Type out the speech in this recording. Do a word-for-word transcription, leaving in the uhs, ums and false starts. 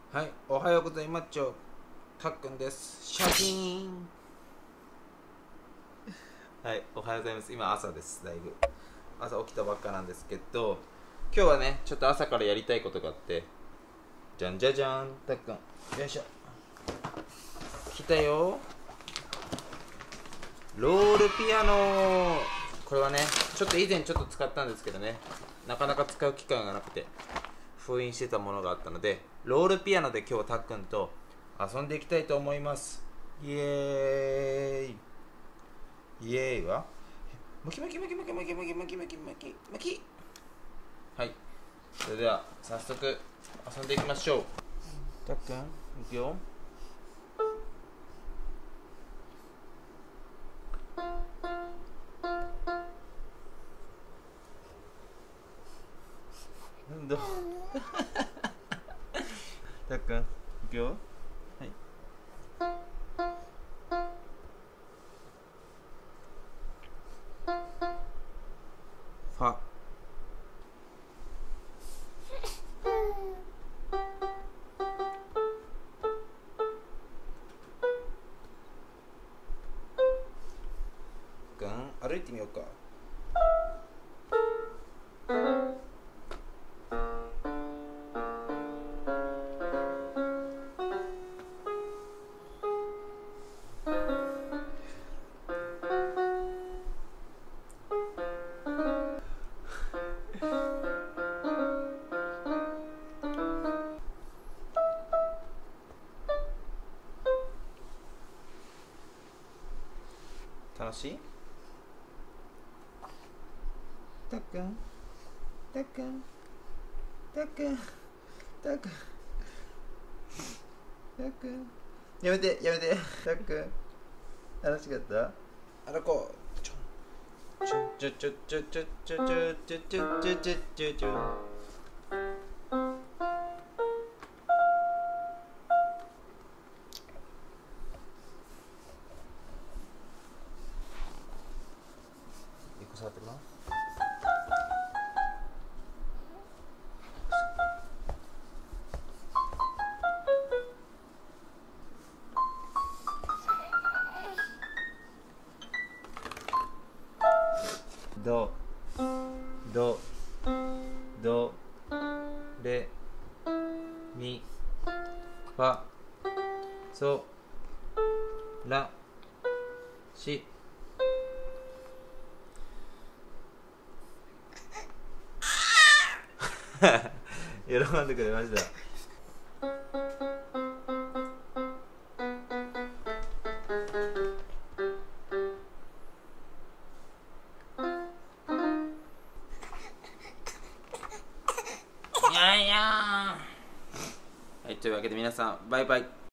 はい、おはようございます。たっくんです。シャキーン。はい、おはようございます。今朝です。だいぶ朝起きたばっかなんですけど、今日はね、ちょっと朝からやりたいことがあって、じゃんじゃじゃん、たっくん、よいしょ。来たよ。ロールピアノ。これはね、ちょっと以前ちょっと使ったんですけどね、なかなか使う機会がなくて封印してたものがあったので、ロールピアノで今日はたっくんと遊んでいきたいと思います。イエーイイエーイはムキムキムキムキムキムキムキムキムキムキ。はい、それでは早速遊んでいきましょう。たっくんいくよ。どうたっくんいくよ。はい、ファくん歩いてみようか。楽しい？たっくんたっくんたっくんたっくんたっくんやめてやめて。たっくん楽しかった？歩こう。ちょちょちょちょちょちょちょちょちょちょちょちょちょ。一個触ってごらん。ドドドレミファソラシ。喜んでくれました。いやいやー。はい、というわけで皆さんバイバイ。